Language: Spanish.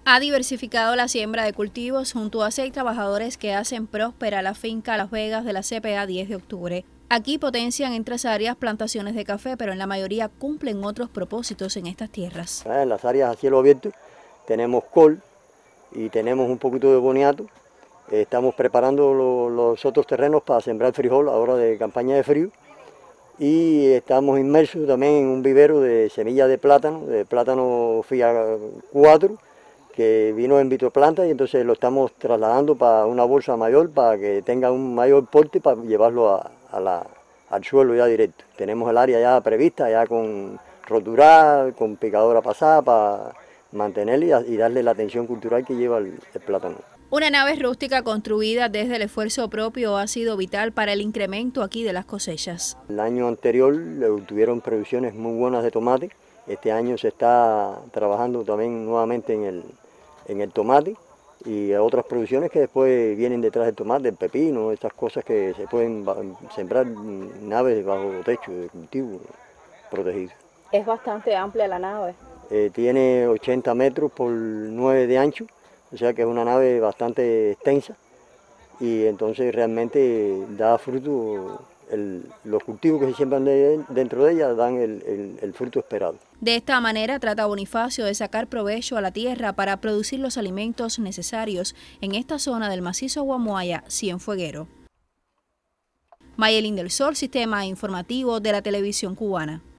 Ha diversificado la siembra de cultivos junto a 6 trabajadores que hacen próspera la finca Las Vegas de la CPA 10 de octubre. Aquí potencian en 3 áreas plantaciones de café, pero en la mayoría cumplen otros propósitos en estas tierras. En las áreas a cielo abierto tenemos col y tenemos un poquito de boniato. Estamos preparando los otros terrenos para sembrar frijol ahora de campaña de frío. Y estamos inmersos también en un vivero de semillas de plátano FIA 4, que vino en vitroplanta, y entonces lo estamos trasladando para una bolsa mayor para que tenga un mayor porte para llevarlo al suelo ya directo. Tenemos el área ya prevista, ya con roturar, con picadora pasada para mantenerle y darle la atención cultural que lleva el plátano. Una nave rústica construida desde el esfuerzo propio ha sido vital para el incremento aquí de las cosechas. El año anterior tuvieron producciones muy buenas de tomate. Este año se está trabajando también nuevamente en el tomate y otras producciones que después vienen detrás del tomate, el pepino, estas cosas que se pueden sembrar naves bajo techo de cultivo protegido. Es bastante amplia la nave. Tiene 80 metros por 9 de ancho, o sea que es una nave bastante extensa y entonces realmente da fruto. Los cultivos que se siembran dentro de ella dan el fruto esperado. De esta manera trata Bonifacio de sacar provecho a la tierra para producir los alimentos necesarios en esta zona del macizo Guamuaya, Cienfueguero. Mayelín del Sol, Sistema Informativo de la Televisión Cubana.